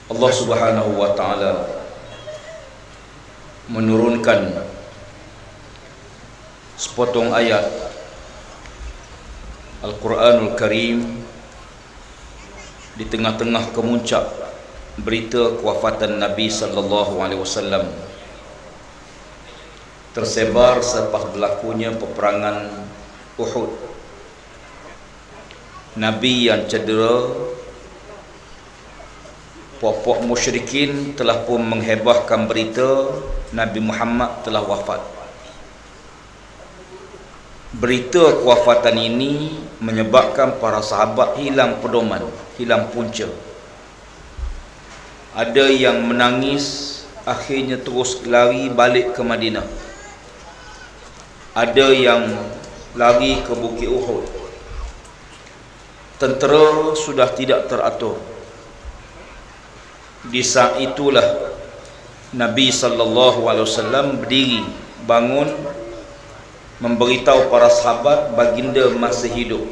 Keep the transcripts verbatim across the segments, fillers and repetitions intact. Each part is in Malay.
Allah Subhanahu wa taala menurunkan sepotong ayat Al-Quranul Karim di tengah-tengah kemuncak berita kewafatan Nabi sallallahu alaihi wasallam, tersebar selepas berlakunya peperangan Uhud. Nabi yang cedera, puak-puak musyrikin telah pun menghebahkan berita Nabi Muhammad telah wafat. Berita kewafatan ini menyebabkan para sahabat hilang pedoman, hilang punca. Ada yang menangis, akhirnya terus lari balik ke Madinah. Ada yang lari ke Bukit Uhud. Tentera sudah tidak teratur. Di saat itulah Nabi sallallahu alaihi wasallam berdiri, bangun, memberitahu para sahabat baginda masih hidup.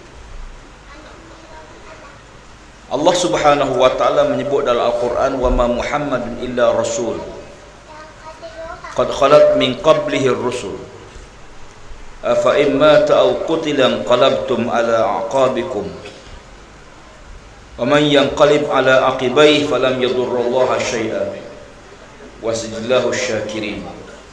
Allah Subhanahu wa taala menyebut dalam Al-Quran, wa ma Muhammadun illa rasul qad khalat min qablihi ar-rusul afa in mata aw qutila qalabtum ala aqabikum wa man yanqalib ala aqibaihi falam yadurrullaha syai'an wa sajjallahu syakirin.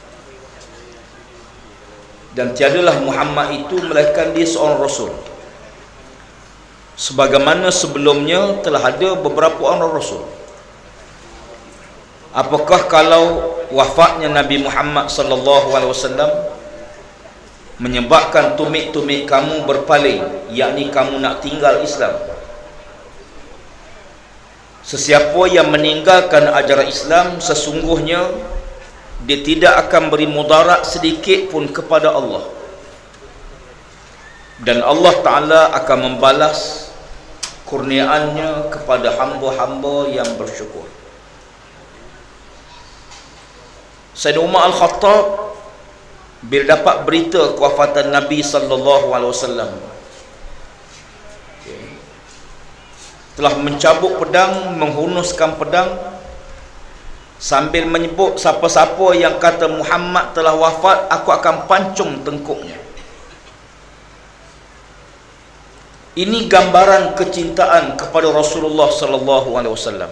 Dan tiadalah Muhammad itu melainkan dia seorang rasul, sebagaimana sebelumnya telah ada beberapa orang rasul. Apakah kalau wafatnya Nabi Muhammad sallallahu alaihi wasallam menyebabkan tumit-tumit kamu berpaling, yakni kamu nak tinggal Islam? Sesiapa yang meninggalkan ajaran Islam, sesungguhnya dia tidak akan beri mudarat sedikit pun kepada Allah, dan Allah Ta'ala akan membalas kurniaannya kepada hamba-hamba yang bersyukur. Sayyidina Umar Al-Khattab bila dapat berita kewafatan Nabi sallallahu alaihi wasallam, telah mencabut pedang, menghunuskan pedang, sambil menyebut siapa-siapa yang kata Muhammad telah wafat, aku akan pancung tengkuknya. Ini gambaran kecintaan kepada Rasulullah sallallahu alaihi wasallam.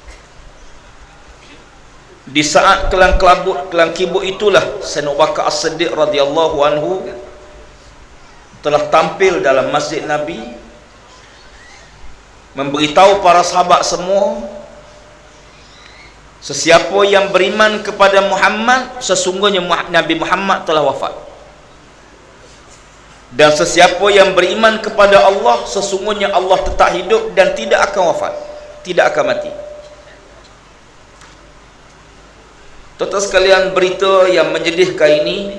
Di saat kelang kelabut, kelang kibut itulah Sayyidina Abu Bakar As-Siddiq radhiyallahu anhu telah tampil dalam masjid Nabi, memberitahu para sahabat semua, sesiapa yang beriman kepada Muhammad, sesungguhnya Nabi Muhammad telah wafat. Dan sesiapa yang beriman kepada Allah, sesungguhnya Allah tetap hidup dan tidak akan wafat, tidak akan mati. Tuan-tuan sekalian, berita yang menyedihkan ini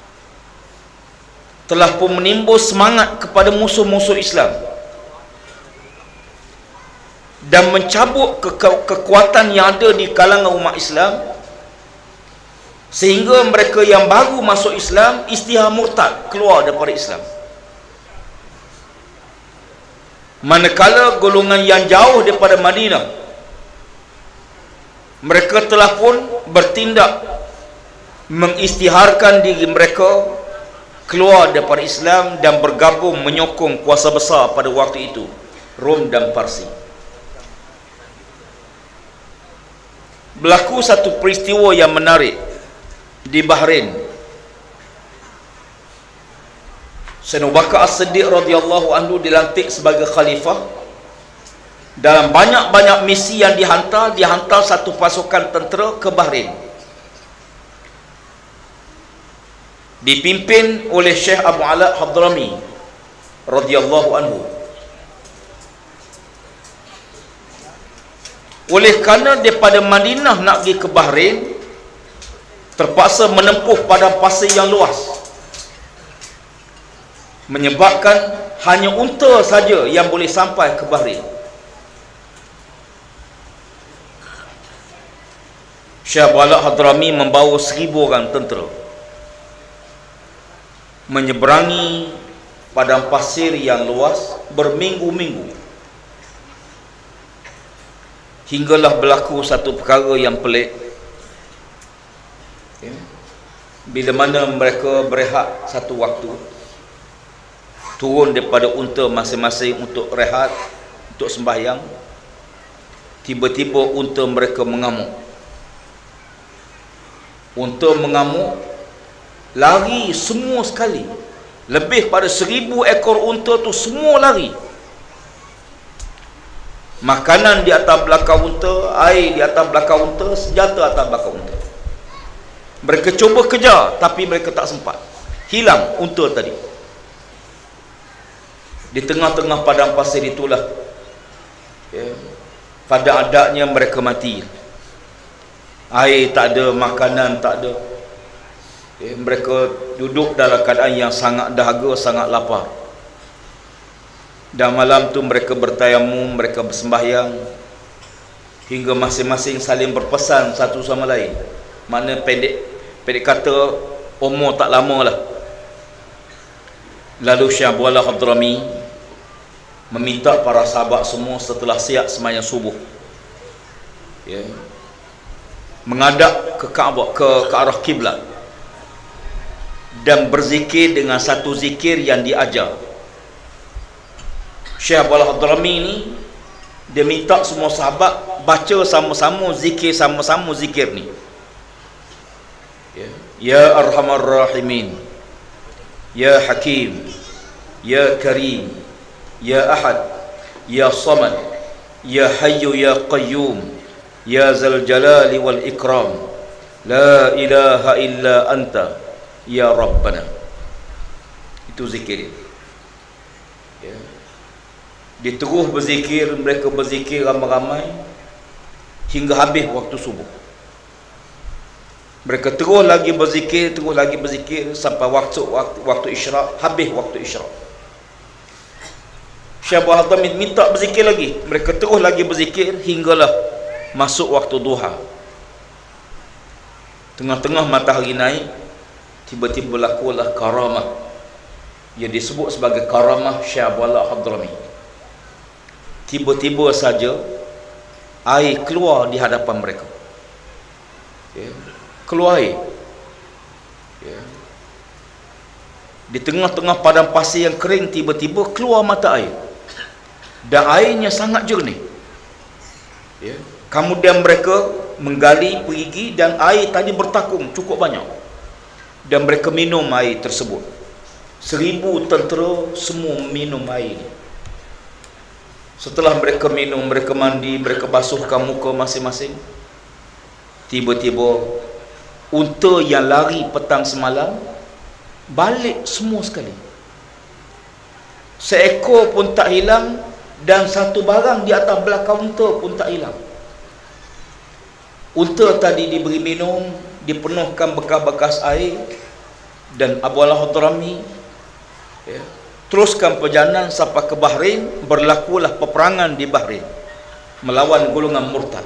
telah pun menimbul semangat kepada musuh-musuh Islam dan mencabut ke ke kekuatan yang ada di kalangan umat Islam, sehingga mereka yang baru masuk Islam istihar murtad, keluar daripada Islam. Manakala golongan yang jauh daripada Madinah, mereka telah pun bertindak mengistiharkan diri mereka keluar daripada Islam dan bergabung menyokong kuasa besar pada waktu itu, Rom dan Parsi. Berlaku satu peristiwa yang menarik di Bahrain. Sayyidina Abu Bakar As-Siddiq radhiyallahu anhu dilantik sebagai khalifah. Dalam banyak-banyak misi yang dihantar, dihantar satu pasukan tentera ke Bahrain, dipimpin oleh Syekh Abu Ala Hadrami radhiyallahu anhu. Oleh kerana daripada Madinah nak pergi ke Bahrain, terpaksa menempuh padang pasir yang luas, menyebabkan hanya unta saja yang boleh sampai ke Bahrain. Syekh Abu Ala Hadrami membawa seribu orang tentera menyeberangi padang pasir yang luas berminggu-minggu, hinggalah berlaku satu perkara yang pelik, ya. Bila mana mereka berehat satu waktu, turun daripada unta masing-masing untuk rehat, untuk sembahyang, tiba-tiba unta mereka mengamuk. Unta mengamuk, lari semua sekali. Lebih pada seribu ekor unta tu semua lari. Makanan di atas belakang unta, air di atas belakang unta, senjata atas belakang unta. Mereka cuba kejar, tapi mereka tak sempat. Hilang unta tadi. Di tengah-tengah padang pasir itulah, ya, pada adatnya mereka mati. Air tak ada, makanan tak ada. Ya, mereka duduk dalam keadaan yang sangat dahaga, sangat lapar. Dan malam tu mereka bertayamum, mereka bersembahyang, hingga masing-masing saling berpesan satu sama lain. Mana pendek pendek kata umur tak lama lah. Lalu Syekh Abu Ala Hadrami meminta para sahabat semua setelah siap sembahyang subuh, ya, menghadap ke Kaabah, ke, ke arah kiblat, dan berzikir dengan satu zikir yang diajar. Syekh Abu Ala Hadrami ni dia minta semua sahabat baca sama-sama zikir, sama-sama zikir ni, ya, ya Arhamar Rahimin, ya Hakim, ya Karim, ya Ahad, ya Samad, ya Hayyu ya Qayyum, ya Zal Jalali wal Ikram, la ilaha illa anta ya Rabbana. Itu zikir, ya. Dia terus berzikir, mereka berzikir ramai-ramai hingga habis waktu subuh. Mereka terus lagi berzikir, terus lagi berzikir sampai waktu waktu, waktu isyraq, habis waktu isyraq. Syekh Abu Hadrami minta berzikir lagi, mereka terus lagi berzikir hinggalah masuk waktu duha. Tengah-tengah matahari naik, tiba-tiba berlakulah karamah yang disebut sebagai karamah Syekh Abu Ala Hadrami. Tiba-tiba saja air keluar di hadapan mereka, ya, keluar air, ya. Di tengah-tengah padang pasir yang kering, tiba-tiba keluar mata air, dan airnya sangat jernih, ya. Kemudian mereka menggali perigi, dan air tadi bertakung cukup banyak, dan mereka minum air tersebut. Seribu tentera semua minum air ini. Setelah mereka minum, mereka mandi, mereka basuhkan muka masing-masing, tiba-tiba unta yang lari petang semalam balik semua sekali. Seekor pun tak hilang, dan satu barang di atas belakang unta pun tak hilang. Unta tadi diberi minum, dipenuhkan bekas-bekas air, dan Abu Ala Hadrami, ya, teruskan perjalanan sampai ke Bahrain. Berlakulah peperangan di Bahrain melawan golongan murtad.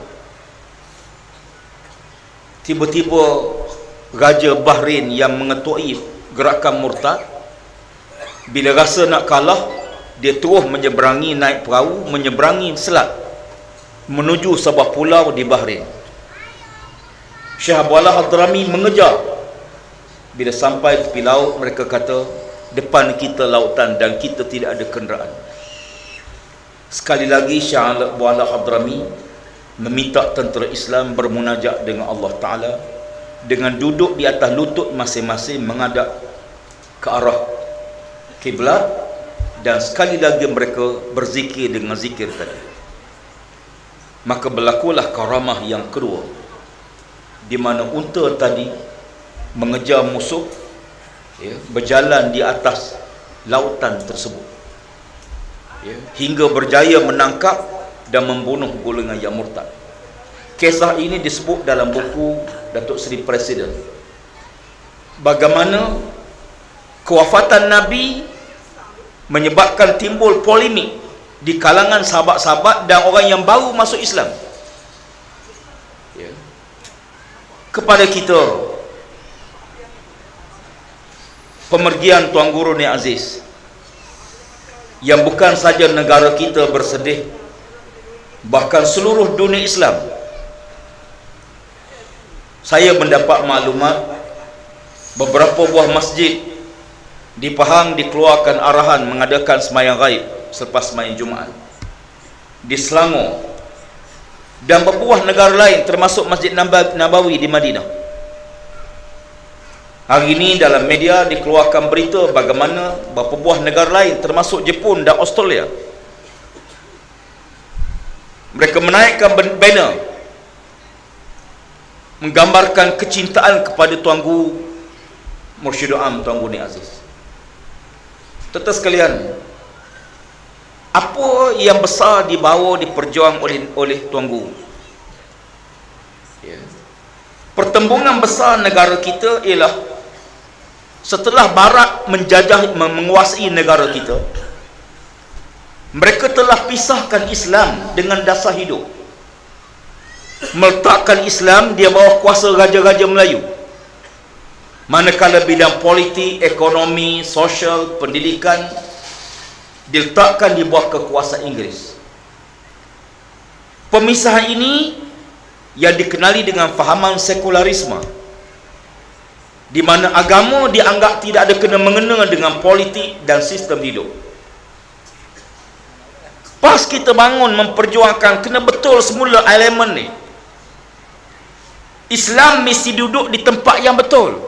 Tiba-tiba Raja Bahrain yang mengetuai gerakan murtad, bila rasa nak kalah, dia terus menyeberangi, naik perahu, menyeberangi selat menuju sebuah pulau di Bahrain. Syekh Abu Ala Hadrami mengejar. Bila sampai tepi laut, mereka kata, depan kita lautan dan kita tidak ada kenderaan. Sekali lagi Syekh Abu Ala Hadrami meminta tentera Islam bermunajat dengan Allah Ta'ala, dengan duduk di atas lutut masing-masing menghadap ke arah kiblat, dan sekali lagi mereka berzikir dengan zikir tadi. Maka berlakulah karamah yang kedua, di mana unta tadi mengejar musuh, ya, berjalan di atas lautan tersebut, ya, hingga berjaya menangkap dan membunuh golongan yang murtad. Kisah ini disebut dalam buku Datuk Seri Presiden. Bagaimana kewafatan Nabi menyebabkan timbul polemik di kalangan sahabat-sahabat dan orang yang baru masuk Islam. Ya. Kepada kita, pemergian Tuan Guru Ni Aziz, yang bukan saja negara kita bersedih, bahkan seluruh dunia Islam. Saya mendapat maklumat beberapa buah masjid di Pahang dikeluarkan arahan mengadakan sembahyang ghaib selepas sembahyang Jumaat. Di Selangor dan beberapa negara lain termasuk Masjid Nabawi di Madinah. Hari ini dalam media dikeluarkan berita bagaimana beberapa buah negara lain termasuk Jepun dan Australia, mereka menaikkan banner menggambarkan kecintaan kepada Tuan Guru Mursyidul Am Tuan Guru Ni Aziz. Tuan-tuan sekalian, apa yang besar dibawa diperjuang oleh oleh Tuan Guru? Ya. Pertembungan besar negara kita ialah setelah Barat menjajah, menguasai negara kita, mereka telah pisahkan Islam dengan dasar hidup, meletakkan Islam di bawah kuasa raja-raja Melayu, manakala bidang politik, ekonomi, sosial, pendidikan diletakkan di bawah kekuasaan Inggeris. Pemisahan ini yang dikenali dengan fahaman sekularisme, di mana agama dianggap tidak ada kena-mengena dengan politik dan sistem hidup. Pas kita bangun memperjuangkan kena betul semula elemen ni, Islam mesti duduk di tempat yang betul.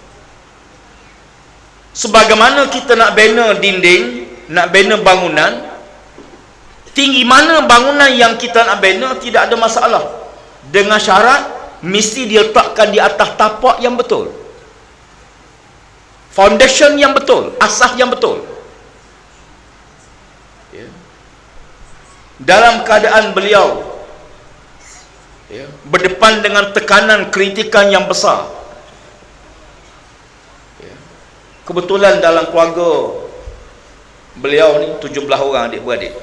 Sebagaimana kita nak bina dinding, nak bina bangunan, tinggi mana bangunan yang kita nak bina tidak ada masalah, dengan syarat mesti diletakkan di atas tapak yang betul, foundation yang betul, asas yang betul. Ya. Dalam keadaan beliau ya, berdepan dengan tekanan kritikan yang besar, ya, kebetulan dalam keluarga beliau ni tujuh belas orang adik-beradik.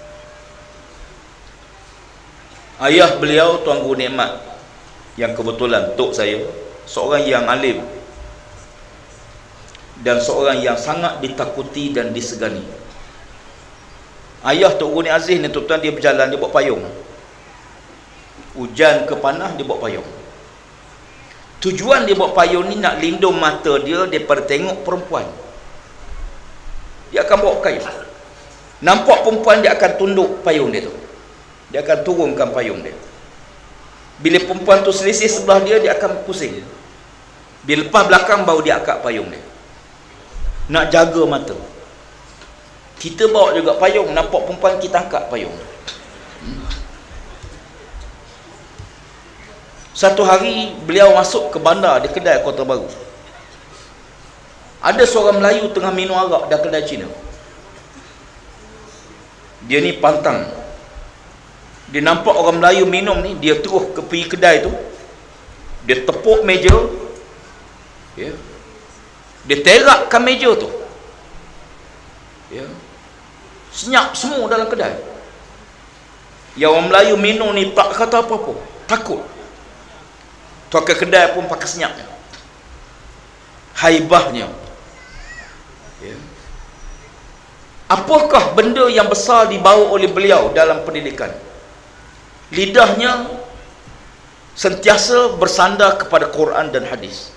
Ayah beliau Tuan Guru Nikmat, yang kebetulan tok saya, seorang yang alim dan seorang yang sangat ditakuti dan disegani. Ayah Tok Guru Ni Aziz ni tuan-tuan, dia berjalan, dia bawa payung. Hujan ke panas, dia bawa payung. Tujuan dia bawa payung ni nak lindung mata dia daripada tengok perempuan. Dia akan bawa kayu. Nampak perempuan, dia akan tunduk payung dia tu. Dia akan turunkan payung dia. Bila perempuan tu selisih sebelah dia, dia akan pusing. Bila lepas belakang, baru dia angkat payung dia. Nak jaga mata. Kita bawa juga payung, nampak perempuan, kita angkat payung. hmm. Satu hari beliau masuk ke bandar di kedai Kota Baru. Ada seorang Melayu tengah minum arak dah kedai Cina. Dia ni pantang. Dia nampak orang Melayu minum ni, dia terus ke pergi kedai tu, dia tepuk meja, ya, dia terakkan meja tu, ya, senyap semua dalam kedai. Yang orang Melayu minum ni tak kata apa-apa, takut. Tuan kedai pun pakai senyapnya, haibahnya, ya. Apakah benda yang besar dibawa oleh beliau dalam pendidikan? Lidahnya sentiasa bersandar kepada Quran dan hadis.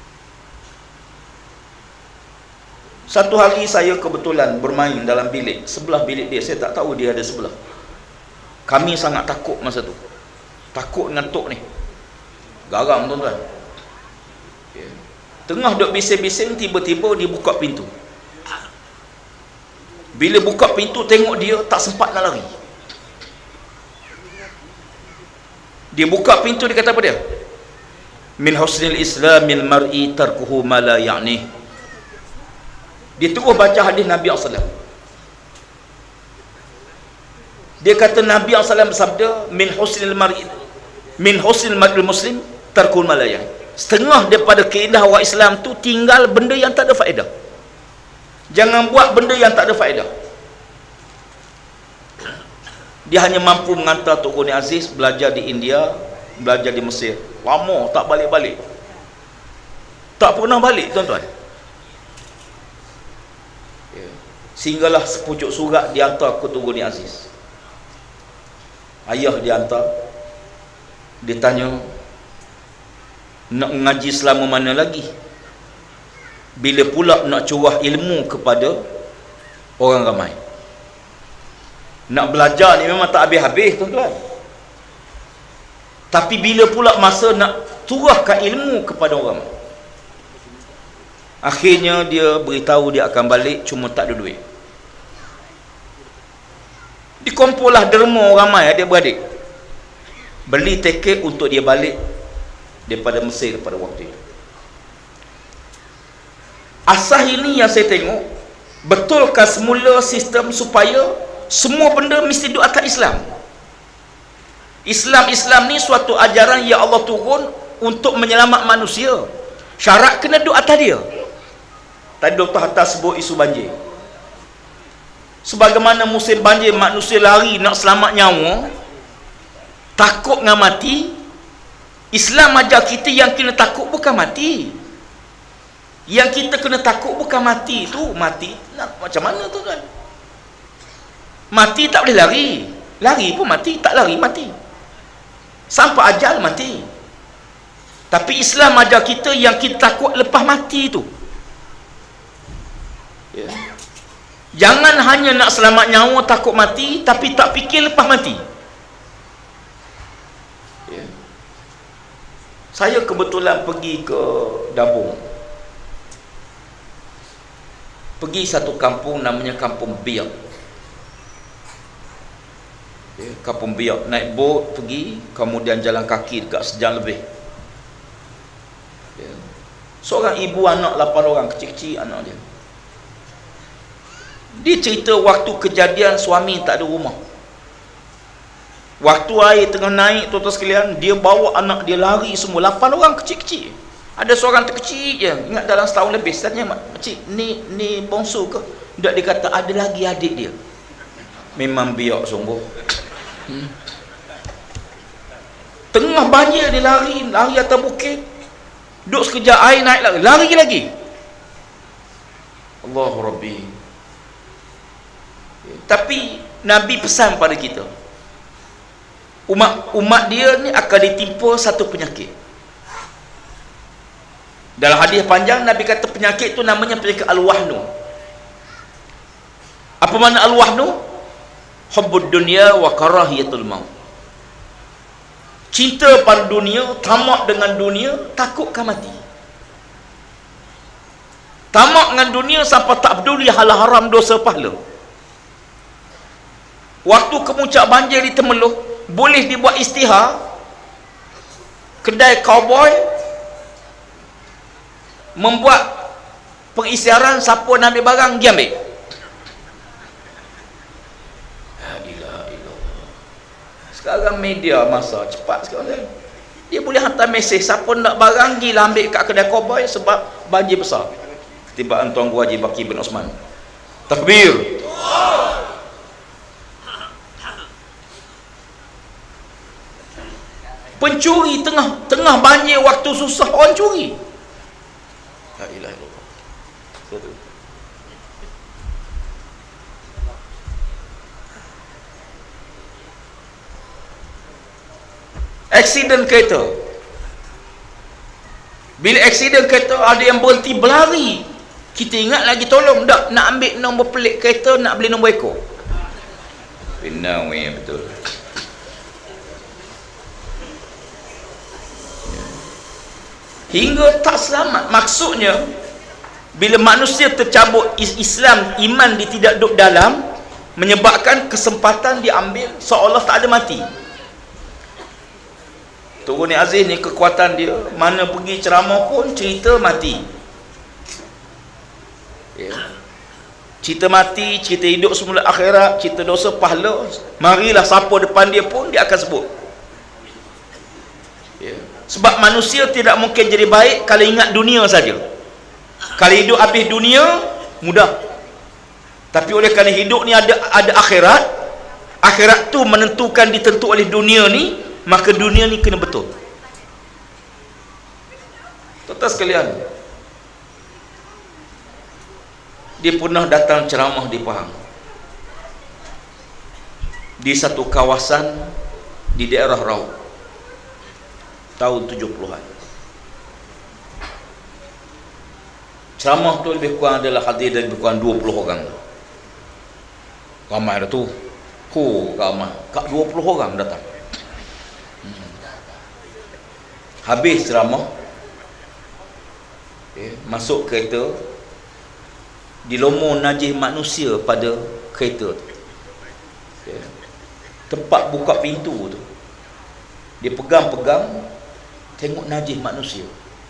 Satu hari saya kebetulan bermain dalam bilik, sebelah bilik dia, saya tak tahu dia ada sebelah. Kami sangat takut masa tu. Takut dengan tok ni. Garang tuan-tuan. Ya. Tengah duk bising-bising, tiba-tiba dia buka pintu. Bila buka pintu tengok dia, tak sempat nak lari. Dia buka pintu, dia kata apa dia? Min husnil islamil mar'i tarkuhu ma la ya'ni. Dia terus baca hadis Nabi sallallahu alaihi wasallam. Dia kata Nabi sallallahu alaihi wasallam bersabda, min husnil mar'i min husnil mar'il muslim tarkuhu ma la ya'ni. Setengah daripada keindahan orang Islam tu tinggal benda yang tak ada faedah. Jangan buat benda yang tak ada faedah. Dia hanya mampu mengantar Tok Guru Ni Aziz belajar di India, belajar di Mesir. Lama tak balik-balik. Tak pernah balik tuan-tuan. Ya. Sehinggalah sepucuk surat dihantar ke Tok Guru Ni Aziz. Ayah dia hantar, dia tanya, nak ngaji selama mana lagi? Bila pula nak curah ilmu kepada orang ramai? Nak belajar ni memang tak habis-habis, tuan-tuan. Tapi bila pula masa nak curahkan ilmu kepada orang? Akhirnya dia beritahu dia akan balik, cuma tak ada duit. Dikumpullah derma ramai adik-beradik, beli tiket untuk dia balik daripada Mesir pada waktu itu. Asas ini yang saya tengok, betulkah semula sistem supaya semua benda mesti duduk atas Islam? Islam-Islam ni suatu ajaran yang Allah turun untuk menyelamat manusia. Syarat kena duduk atas dia. Tadi Doktor Hatta sebut isu banjir. Sebagaimana musim banjir manusia lari nak selamat nyawa, takut dengan mati, Islam ajar kita yang kena takut bukan mati. Yang kita kena takut bukan mati tu. Mati nak macam mana tu kan? Mati tak boleh lari. Lari pun mati, tak lari mati. Sampai ajal mati. Tapi Islam ajar kita yang kita takut lepas mati tu. Ya. Jangan hanya nak selamat nyawa takut mati, tapi tak fikir lepas mati. Ya. Saya kebetulan pergi ke Dabung. Pergi satu kampung namanya Kampung Biak. Ya, Kampung Biak, naik bot pergi, kemudian jalan kaki dekat sejam lebih. Ya. Seorang ibu anak lapan orang, kecil-kecil anak dia. Dia cerita waktu kejadian suami tak ada rumah. Waktu air tengah naik, tuan-tuan sekalian, dia bawa anak dia lari semua, lapan orang kecil-kecil. Ada seorang terkecil je, ingat dalam setahun lebih. Saya tanya, makcik, ni ni bongsu ke? Tak, dia kata ada lagi adik dia. Memang biak sungguh. Hmm. Tengah banjir dia lari, lari atas bukit. Duduk sekejap air naik lagi, lari lagi. Allahu Rabbi. Tapi Nabi pesan pada kita, umat umat dia ni akan ditimpa satu penyakit. Dalam hadis panjang Nabi kata penyakit tu namanya penyakit al-wahnu. Apa makna al-wahnu? Hubbud dunya wa karahiyatul maut. Cinta pada dunia, tamak dengan dunia, takutkan mati. Tamak dengan dunia sampai tak peduli hal haram dosa pahala. Waktu kemuncak banjir di Temeloh, boleh dibuat istihar, kedai cowboy membuat pengisytiharan, siapa nak ambil barang dia ambil. Sekarang media masa cepat sekarang, dia boleh hantar mesej, siapa nak barang gila ambil kat kedai cowboy sebab banjir besar. Ketibaan Tuan Guru Haji Baki bin Osman. Takbir. Pencuri tengah tengah banjir, waktu susah orang curi. La ilaha illallah. Aksiden kereta. Bila aksiden kereta, ada yang berhenti berlari. Kita ingat lagi tolong tak, nak ambil nombor pelik kereta, nak beli nombor ekor. Benar weh, betul. Hingga tak selamat. Maksudnya bila manusia tercabut Islam, iman dia tidak duduk dalam, menyebabkan kesempatan diambil seolah tak ada mati. Turun ni Aziz ni kekuatan dia, mana pergi ceramah pun cerita mati. Ya. Cerita mati, cerita hidup semula akhirat, cerita dosa pahala. Marilah siapa depan dia pun dia akan sebut. Ya. Sebab manusia tidak mungkin jadi baik kalau ingat dunia saja. Kalau hidup habis dunia, mudah. Tapi oleh kerana hidup ni ada ada akhirat, akhirat tu menentukan, ditentu oleh dunia ni, maka dunia ni kena betul. Tuan-tuan sekalian, dia pernah datang ceramah di Pahang, di satu kawasan di daerah Raub tahun tujuh puluhan. Ceramah tu lebih kurang adalah hadir dari lebih kurang dua puluh orang. Ramai dah tu. Huh, ramai. Kak dua puluh orang datang. Hmm. Habis ceramah, okay, masuk kereta, dilomor najis manusia pada kereta tu. Okay. Tempat buka pintu tu, dia pegang-pegang, tengok najis manusia.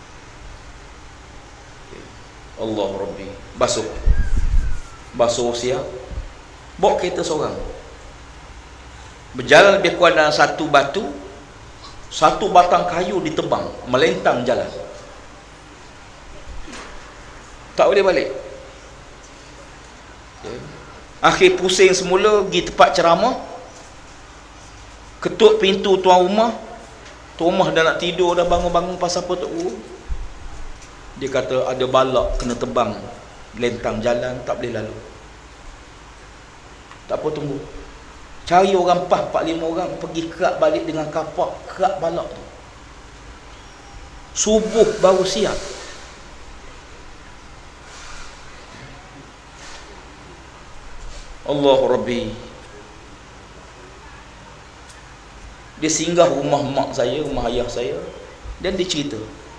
Okay. Allah Rabbi, basuh basuh siap, bawa kereta seorang, berjalan lebih kurang dalam satu batu, satu batang kayu ditebang, melentang jalan, tak boleh balik. Okay. Akhir pusing semula, pergi tempat ceramah, ketuk pintu tuan rumah. Tuan rumah dah nak tidur, dah bangun-bangun, pasal apa Tok Guru? Dia kata ada balak kena tebang, lentang jalan, tak boleh lalu. Tak apa, tunggu, cari orang empat, empat lima orang, pergi kerak balik dengan kapak, kerak balak tu. Subuh baru siap. Allah Rabbi. Dia singgah rumah mak saya, rumah ayah saya, dan dia cerita,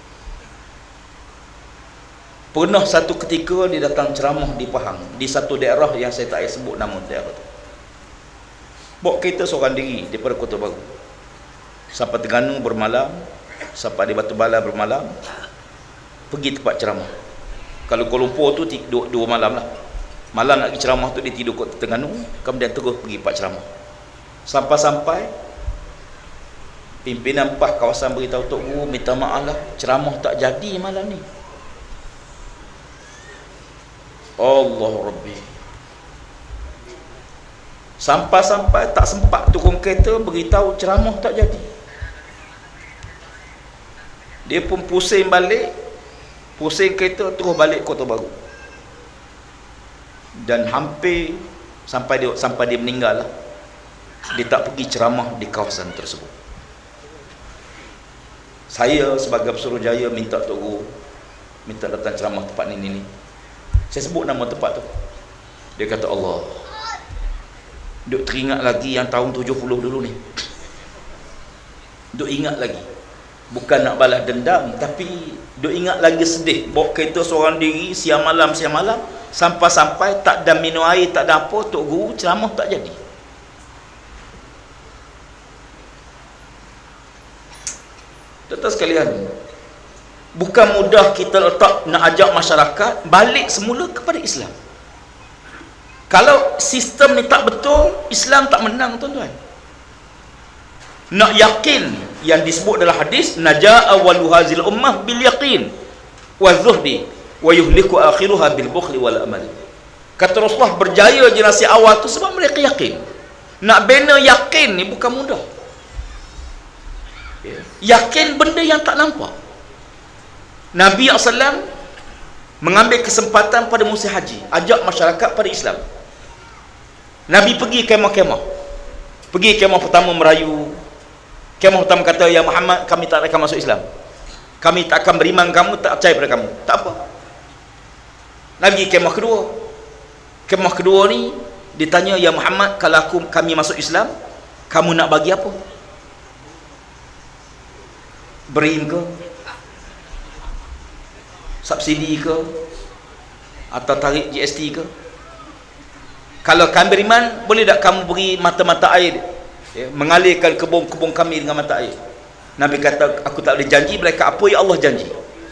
pernah satu ketika dia datang ceramah di Pahang, di satu daerah yang saya tak payah sebut nama daerah tu. Bawa kereta seorang diri daripada Kota Baru sampai Terengganu bermalam, sampai di Batu Bala bermalam, pergi tempat ceramah. Kalau Kuala Lumpur tu dua, dua malam lah. Malam nak pergi ceramah tu dia tidur Kota Terengganu, kemudian terus pergi tempat ceramah. Sampai-sampai pimpinan P A H kawasan beritahu Tok Guru, minta maaf lah, ceramah tak jadi malam ni. Allah Rabbi. Sampai-sampai tak sempat turun kereta, beritahu ceramah tak jadi. Dia pun pusing balik, pusing kereta, terus balik Kota Baru. Dan hampir sampai dia sampai dia meninggal lah, dia tak pergi ceramah di kawasan tersebut. Saya sebagai Pesuruhjaya minta Tok Guru, minta datang ceramah tempat ni ni ni. Saya sebut nama tempat tu. Dia kata, Allah, duk teringat lagi yang tahun tujuh puluh dulu ni. Duk ingat lagi. Bukan nak balas dendam, tapi duk ingat lagi sedih. Bawa kereta seorang diri, siang malam, siang malam, sampai-sampai tak ada minum air, tak ada apa, Tok Guru ceramah tak jadi. Tuan-tuan sekalian, bukan mudah kita letak nak ajak masyarakat balik semula kepada Islam. Kalau sistem ni tak betul, Islam tak menang, tuan-tuan. Nak yakin yang disebut dalam hadis, najaa awwalu hazil ummah bil yaqin wa zuhdi wa yuhliku akhiruha bil bukhli wal amal. Kata Rasulullah, berjaya generasi awal tu sebab mereka yakin. Nak bina yakin ni bukan mudah. Yakin benda yang tak nampak. Nabi sallallahu alaihi wasallam mengambil kesempatan pada musim haji, ajak masyarakat pada Islam. Nabi pergi kemah-kemah. Pergi kemah pertama Merayu. Kemah pertama kata, ya Muhammad, kami tak akan masuk Islam. Kami tak akan beriman kamu, tak percaya pada kamu. Tak apa. Nabi kemah kedua. Kemah kedua ni ditanya, ya Muhammad, kalau aku kami masuk Islam, kamu nak bagi apa? Berim ke? Subsidi ke? Atau tarik G S T ke? Kalau kami beriman, boleh tak kamu beri mata-mata air, ya, mengalirkan kebun-kebun kami dengan mata air? Nabi kata, aku tak boleh janji, mereka apa yang Allah janji.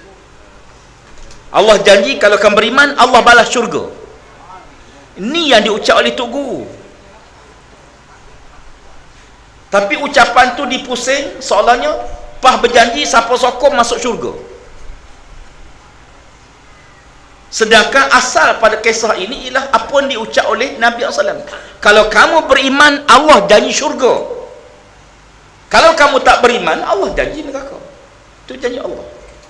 Allah janji kalau kamu beriman, Allah balas syurga. Ini yang diucap oleh Tok Guru. Tapi ucapan tu dipusing, soalnya P A H berjanji siapa sokong masuk syurga. Sedangkan asal pada kisah ini ialah apa yang diucap oleh Nabi sallallahu alaihi wasallam. Kalau kamu beriman, Allah janji syurga. Kalau kamu tak beriman, Allah janji neraka. Itu janji Allah.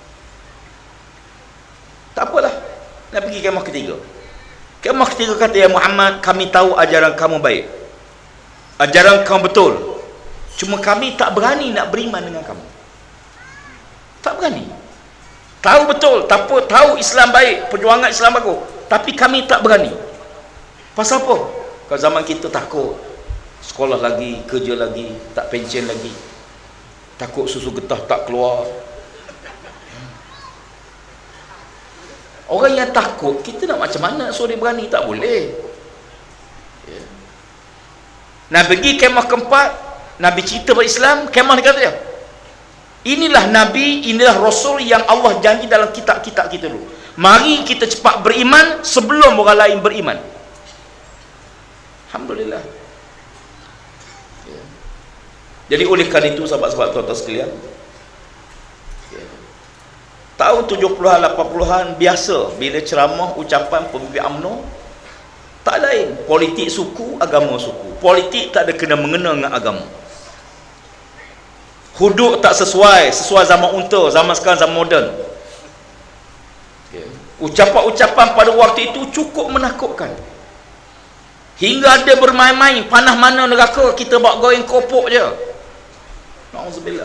Tak apalah, nak pergi kemah ketiga. Kemah ketiga kata, ya Muhammad, kami tahu ajaran kamu baik, ajaran kamu betul. Cuma kami tak berani nak beriman dengan kamu. Tak berani. Tahu betul, tak apa, tahu Islam baik, perjuangan Islam bagus, tapi kami tak berani. Pasal apa? Kalau zaman kita takut, sekolah lagi, kerja lagi, tak pension lagi, takut susu getah tak keluar. Orang yang takut, kita nak macam mana suruh dia berani? Tak boleh. Ya. Nak pergi kemah keempat, Nabi cerita berislam, kemah dia kata dia, inilah Nabi, inilah Rasul yang Allah janji dalam kitab-kitab kita dulu. Mari kita cepat beriman sebelum orang lain beriman. Alhamdulillah. Ya. Jadi oleh kerana itu, sahabat-sahabat tuan-tuan sekalian, ya, tahun tujuh puluhan, lapan puluhan biasa bila ceramah, ucapan pemimpin U M N O, tak lain, politik suku, agama suku. Politik tak ada kena-mengena dengan agama. Hudud tak sesuai, sesuai zaman unta, zaman sekarang zaman moden. Ya. Ucapan-ucapan pada waktu itu cukup menakutkan. Hingga ada bermain-main, panah mana neraka, kita bawa goreng kopok je. Na'udzubillah.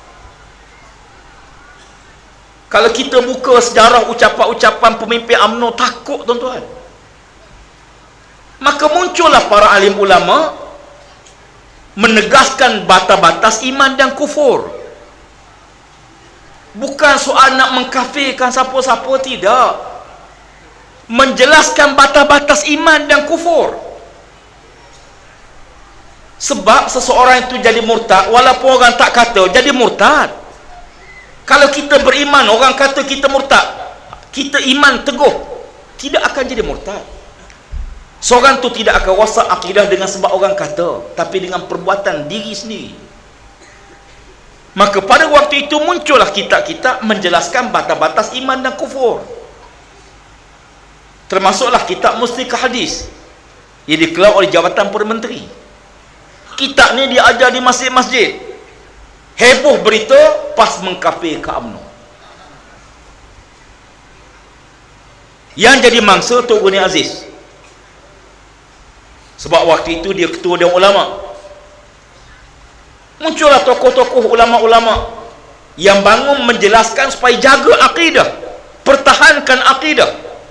Kalau kita buka sejarah ucapan-ucapan pemimpin U M N O, takut tuan-tuan. Maka muncullah para alim ulama menegaskan batas-batas iman dan kufur. Bukan soal nak mengkafirkan siapa-siapa, tidak. Menjelaskan batas-batas iman dan kufur. Sebab seseorang itu jadi murtad, walaupun orang tak kata, jadi murtad. Kalau kita beriman, orang kata kita murtad, kita iman teguh, tidak akan jadi murtad. Seorang tu tidak akan wasak akidah dengan sebab orang kata, tapi dengan perbuatan diri sendiri. Maka pada waktu itu muncullah kitab-kitab menjelaskan batas-batas iman dan kufur. Termasuklah kitab Mustika Hadis yang dikeluarkan oleh Jabatan Perdana Menteri. Kitab ni diajar di masjid-masjid. Heboh berita pas mengkafir ke U M N O. Yang jadi mangsa Tok Gani Aziz. Sebab waktu itu dia ketua Dewan Ulama. Muncullah tokoh-tokoh ulama-ulama yang bangun menjelaskan supaya jaga akidah, pertahankan akidah,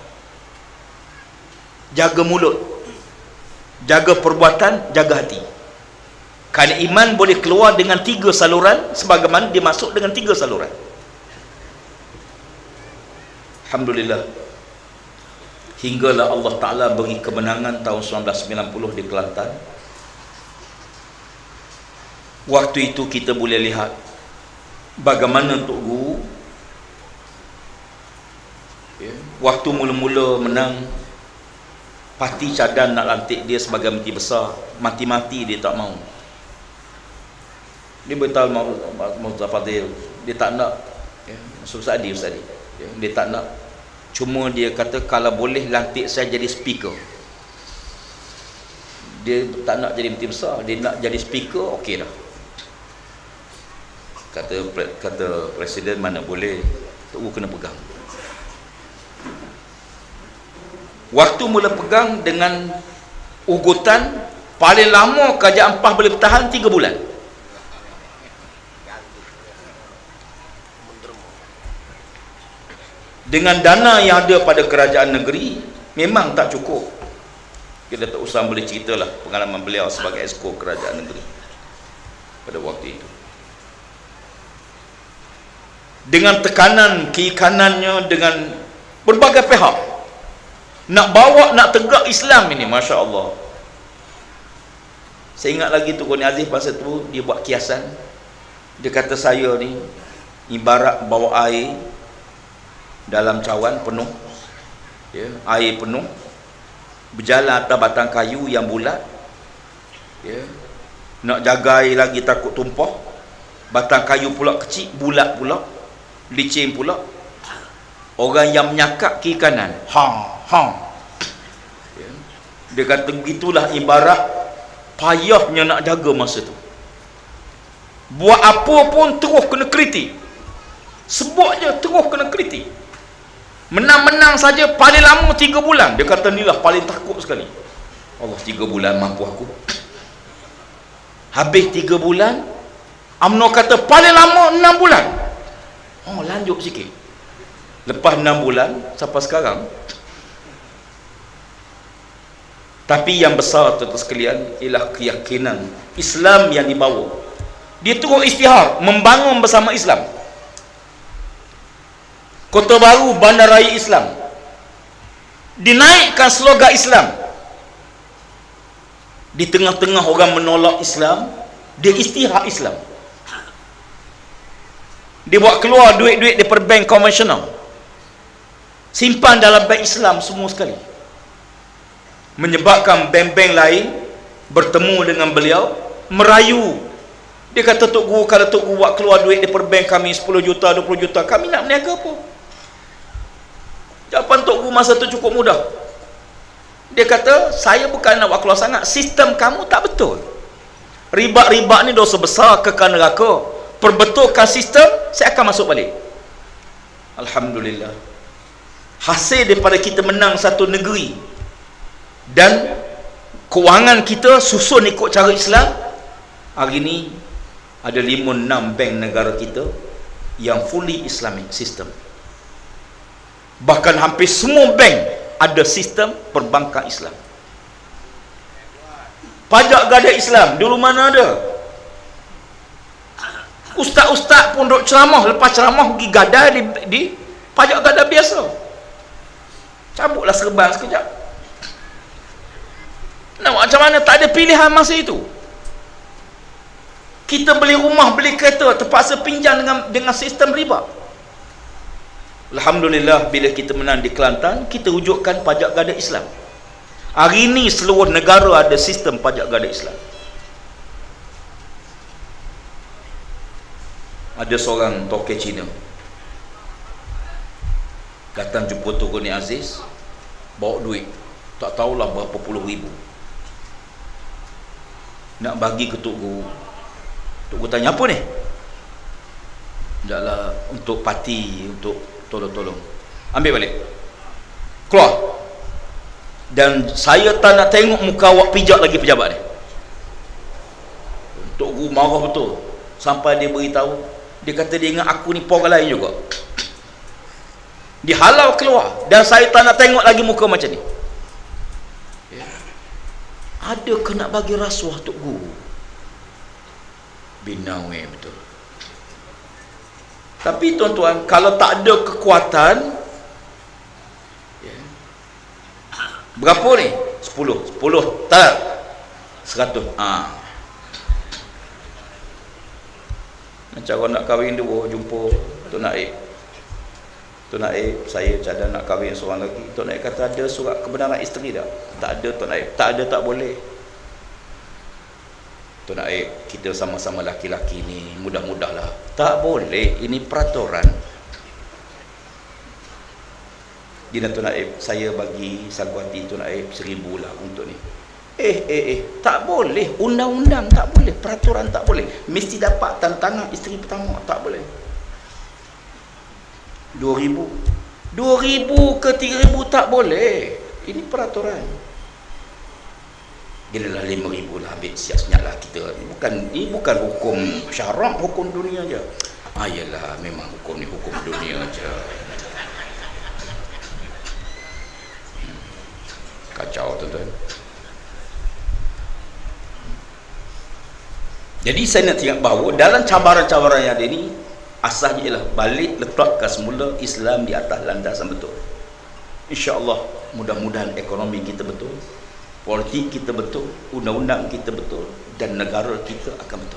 jaga mulut, jaga perbuatan, jaga hati. Kerana iman boleh keluar dengan tiga saluran, sebagaimana dia masuk dengan tiga saluran. Alhamdulillah. Hinggalah Allah Ta'ala beri kemenangan tahun seribu sembilan ratus sembilan puluh di Kelantan. Waktu itu kita boleh lihat bagaimana Tok Guru, ya, waktu mula-mula menang, parti cadang nak lantik dia sebagai menteri besar, mati-mati dia tak mau. Dia beritahu Muhammad Fadil, dia tak nak, ya, Ustaz Adi, Ustaz Adi, ya, dia tak nak. Cuma dia kata kalau boleh lantik saya jadi speaker. Dia tak nak jadi menteri besar, dia nak jadi speaker, okey dah. Kata kata presiden, mana boleh, Tok Guru kena pegang. Waktu mula pegang dengan ugutan, paling lama kerajaan PAS boleh bertahan tiga bulan. Dengan dana yang ada pada kerajaan negeri memang tak cukup. Kita tak usah boleh ceritalah pengalaman beliau sebagai esko kerajaan negeri pada waktu itu. Dengan tekanan kiri kanannya, dengan berbagai pihak nak bawa, nak tegak Islam ini, Masya Allah. Saya ingat lagi Tok Gani Aziz pasal tu dia buat kiasan. Dia kata saya ni ibarat bawa air dalam cawan penuh, ya, air penuh, berjalan atas batang kayu yang bulat, ya, nak jaga air lagi takut tumpah, batang kayu pula kecil, bulat pula, licin pula, orang yang menyakap kiri kanan, ha ha, ya. Dia kata begitulah ibarat payahnya nak jaga masa tu. Buat apa pun terus kena kritik, sebut je terus kena kritik. Menang-menang saja paling lama tiga bulan. Dia kata inilah paling takut sekali. Allah, tiga bulan mampu aku. Habis tiga bulan UMNO kata paling lama enam bulan. Oh, lanjut sikit. Lepas enam bulan sampai sekarang. Tapi yang besar tuan-tuan sekalian ialah keyakinan Islam yang dibawa. Dia terus isytihar membangun bersama Islam. Kota Baru, Bandaraya Islam. Dinaikkan slogan Islam. Di tengah-tengah orang menolak Islam, dia isytihar Islam. Dia buat keluar duit-duit daripada bank konvensional, simpan dalam bank Islam semua sekali, menyebabkan bank-bank lain bertemu dengan beliau, merayu. Dia kata, Tok Guru, kalau Tok Guru buat keluar duit daripada bank kami sepuluh juta, dua puluh juta, kami nak berniaga apa? Jawapan Tok Guru masa tu cukup mudah. Dia kata, saya bukan nak buat keluar sangat, sistem kamu tak betul. Riba-riba ni dosa besar, kekal neraka. Perbetulkan sistem, saya akan masuk balik. Alhamdulillah. Hasil daripada kita menang satu negeri dan kewangan kita susun ikut cara Islam, hari ini ada lima enam bank negara kita yang fully Islamic system. Bahkan hampir semua bank ada sistem perbankan Islam. Pajak gada Islam dulu mana ada? Ustaz-ustaz pun duk ceramah, lepas ceramah pergi gadai di, di pajak gada biasa. Cabutlah serban sekejap. Nak macam mana? Tak ada pilihan masa itu. Kita beli rumah, beli kereta, terpaksa pinjam dengan dengan sistem riba. Alhamdulillah, bila kita menang di Kelantan, kita wujudkan pajak gada Islam. Hari ini seluruh negara ada sistem pajak gada Islam. Ada seorang toke Cina datang jumpa Tok Guru Ni Aziz, bawa duit tak tahulah berapa puluh ribu, nak bagi ke Tok Guru. Tok Guru tanya, apa ni? Taklah, untuk parti, untuk tolong-tolong. Ambil balik, keluar. Dan saya tak nak tengok muka awak pijak lagi pejabat ni. Tok Guru marah betul, sampai dia beritahu, dia kata dia ingat aku ni orang lain juga. Dihalau keluar, dan saya tak nak tengok lagi muka macam ni. Ada ke nak bagi rasuah Tok Guru? Binawe betul. Tapi tuan-tuan, kalau tak ada kekuatan, berapa ni? Sepuluh, sepuluh, tak, seratus. Ah. Macam orang nak kahwin dua, jumpa Tok Naib. Tok Naib, saya cadang nak kahwin seorang lagi. Tok Naib kata, ada surat kebenaran isteri tak? Tak ada Tok Naib. Tak ada, tak boleh. Tok Naib, kita sama-sama laki-laki ni, mudah-mudahlah. Tak boleh, ini peraturan. Dia Tok Naib, saya bagi saguati Tok Naib seribu lah untuk ni. Eh, eh, eh, tak boleh. Undang-undang tak boleh. Peraturan tak boleh. Mesti dapat tanda tangan isteri pertama. Tak boleh. Dua ribu. Dua ribu ke tiga ribu tak boleh. Ini peraturan. Gila lah lima ribu lah. Ambil siap-siap lah kita. Ini bukan, ini bukan hukum syarak, hukum dunia je. Ah, yelah, memang hukum ni hukum dunia je. Kacau tuan-tuan. Jadi saya nak ingat bahawa dalam cabaran-cabaran yang ada ini, asasnya ialah balik letakkan semula Islam di atas landasan betul. InsyaAllah mudah-mudahan ekonomi kita betul, politik kita betul, undang-undang kita betul, dan negara kita akan betul.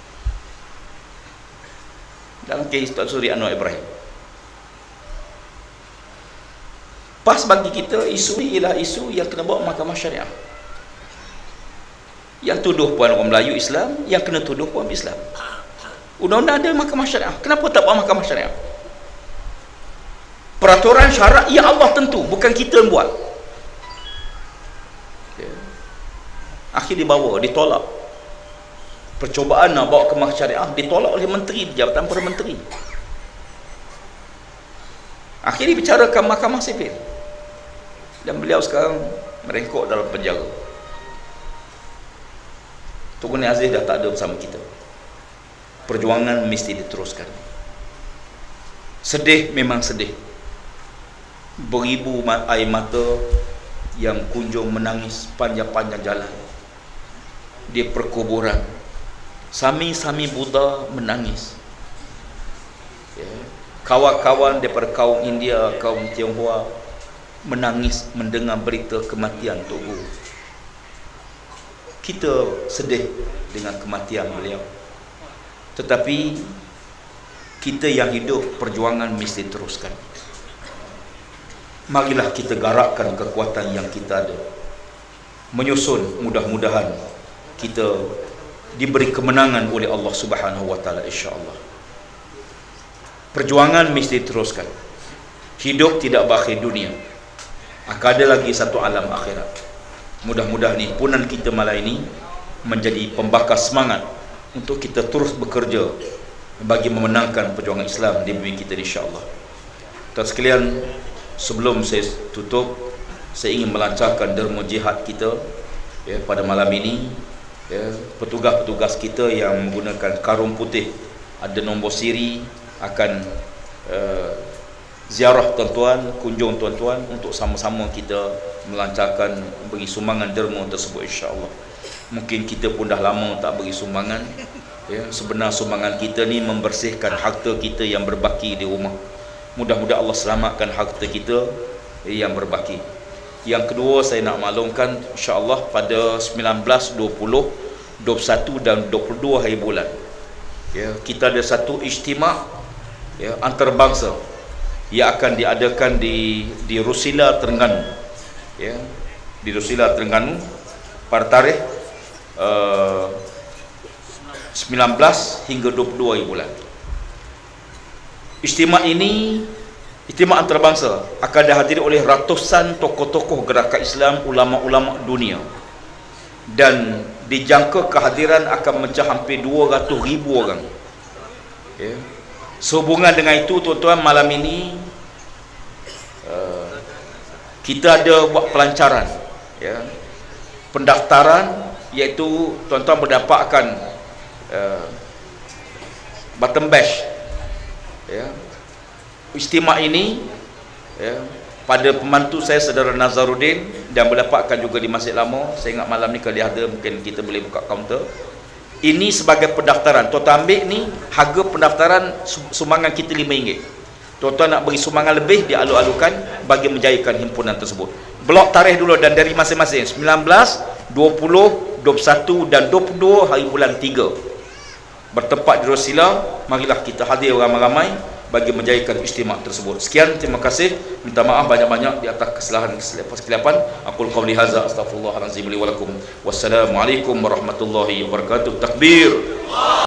Dalam kes Tuan Suri Anwar Ibrahim, pas bagi kita isu ini ialah isu yang kena bawa mahkamah syariah. Yang tuduh puan orang Melayu Islam, yang kena tuduh puan Islam. Undang-undang ada mahkamah syariah. Kenapa tak buat mahkamah syariah? Peraturan syarak ya Allah tentu, bukan kita yang buat. Akhir dibawa, ditolak. Percubaan nak bawa ke mahkamah syariah ditolak oleh menteri, Jabatan Perdana Menteri. Akhir dibicarakan mahkamah sipil. Dan beliau sekarang merengkok dalam penjara. Tok Guru Ni Aziz dah tak ada bersama kita. perjuangan mesti diteruskan. Sedih memang sedih. Beribu air mata yang kunjung menangis panjang-panjang jalan di perkuburan. Sami-sami Buddha menangis. Ya. Kawan-kawan daripada kaum India, kaum Tionghoa menangis mendengar berita kematian Tok Guru. Kita sedih dengan kematian beliau. Tetapi kita yang hidup, perjuangan mesti teruskan. Marilah kita garakkan kekuatan yang kita ada, menyusun, mudah-mudahan kita diberi kemenangan oleh Allah Subhanahu wa taala, insya-Allah. Perjuangan mesti teruskan. Hidup tidak berakhir dunia. Akan ada lagi satu alam akhirat. Mudah-mudahan himpunan kita malam ini menjadi pembakar semangat untuk kita terus bekerja bagi memenangkan perjuangan Islam di bumi kita, insya-Allah. Tuan sekalian, sebelum saya tutup, saya ingin melancarkan derma jihad kita ya, pada malam ini. Ya, petugas-petugas kita yang menggunakan karung putih, ada nombor siri, akan uh, ziarah tuan-tuan, kunjung tuan-tuan untuk sama-sama kita melancarkan beri sumbangan derma tersebut, insya-Allah. Mungkin kita pun dah lama tak beri sumbangan. Ya, sebenar sumbangan kita ni membersihkan harta kita yang berbaki di rumah. Mudah-mudahan Allah selamatkan harta kita yang berbaki. Yang kedua, saya nak maklumkan, insya-Allah pada sembilan belas, dua puluh, dua puluh satu dan dua puluh dua hari bulan, ya, kita ada satu ijtima' ya, antarabangsa yang akan diadakan di di Rusila, Terengganu. Ya, di Rusila, Terengganu pada tarikh uh, sembilan belas hingga dua puluh dua hari bulan. Ijtima' ini, ijtima' antarabangsa, akan dihadiri oleh ratusan tokoh-tokoh gerakan Islam, ulama-ulama dunia, dan dijangka kehadiran akan mencah hampir dua ratus ribu orang. Ya. Sehubungan dengan itu, tuan-tuan, malam ini uh, kita ada buat pelancaran, ya, pendaftaran, iaitu tuan-tuan mendapatkan uh, button badge, ya, ijtima' ini, ya, pada pembantu saya, saudara Nazaruddin, dan mendapatkan juga di Masjid Lama. Saya ingat malam ni kalau dia ada, mungkin kita boleh buka kaunter. Ini sebagai pendaftaran. Tuan-tuan ambil ni, harga pendaftaran sumbangan kita lima ringgit. Tuan-tuan nak beri sumbangan lebih, dia alu-alukan bagi menjayakan himpunan tersebut. Blok tarikh dulu dan dari masing-masing, sembilan belas, dua puluh, dua puluh satu dan dua puluh dua hari bulan tiga. Bertempat di Rusila, marilah kita hadir ramai-ramai bagi menjayakan ijtima' tersebut. Sekian, terima kasih. Minta maaf banyak-banyak di atas kesalahan kesilapan. Aqul qawli hadza astaghfirullahalazim li wa lakum. Wassalamualaikum warahmatullahi wabarakatuh. Takbir.